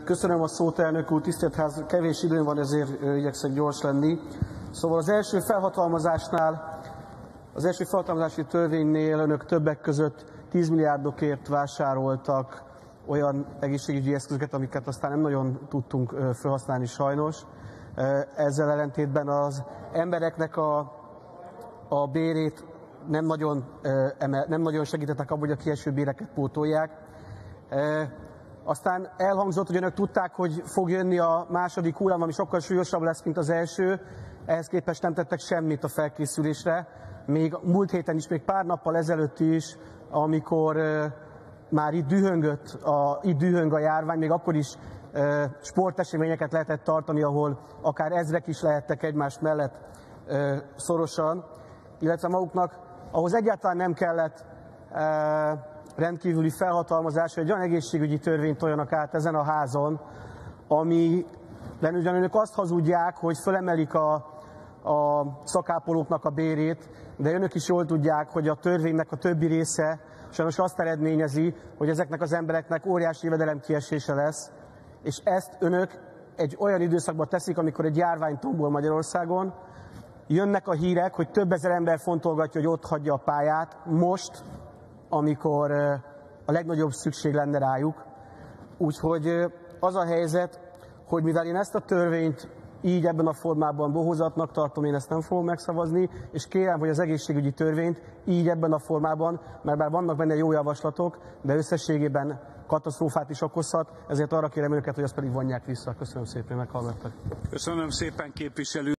Köszönöm a szót, elnök úr, tisztelt ház, kevés időm van, ezért igyekszek gyors lenni. Szóval az első felhatalmazási törvénynél önök többek között 10 milliárdokért vásároltak olyan egészségügyi eszközöket, amiket aztán nem nagyon tudtunk felhasználni sajnos. Ezzel ellentétben az embereknek a bérét nem nagyon segítettek abban, hogy a kieső béreket pótolják. Aztán elhangzott, hogy önök tudták, hogy fog jönni a második hullám, ami sokkal súlyosabb lesz, mint az első. Ehhez képest nem tettek semmit a felkészülésre. Még múlt héten is, még pár nappal ezelőtt is, amikor már itt dühöng a járvány, még akkor is sporteseményeket lehetett tartani, ahol akár ezrek is lehettek egymás mellett szorosan, illetve maguknak ahhoz egyáltalán nem kellett rendkívüli felhatalmazás, hogy egy olyan egészségügyi törvényt toljanak át ezen a házon, amiben ugyan önök azt hazudják, hogy fölemelik a szakápolóknak a bérét, de önök is jól tudják, hogy a törvénynek a többi része sajnos azt eredményezi, hogy ezeknek az embereknek óriási jövedelemkiesése lesz, és ezt önök egy olyan időszakban teszik, amikor egy járvány tombol Magyarországon. Jönnek a hírek, hogy több ezer ember fontolgatja, hogy ott hagyja a pályát, most, amikor a legnagyobb szükség lenne rájuk. Úgyhogy az a helyzet, hogy mivel én ezt a törvényt így ebben a formában bohózatnak tartom, én ezt nem fogom megszavazni, és kérem, hogy az egészségügyi törvényt így ebben a formában, mert bár vannak benne jó javaslatok, de összességében katasztrófát is okozhat, ezért arra kérem önöket, hogy azt pedig vonják vissza. Köszönöm szépen, meghallgattak. Köszönöm szépen, képviselő.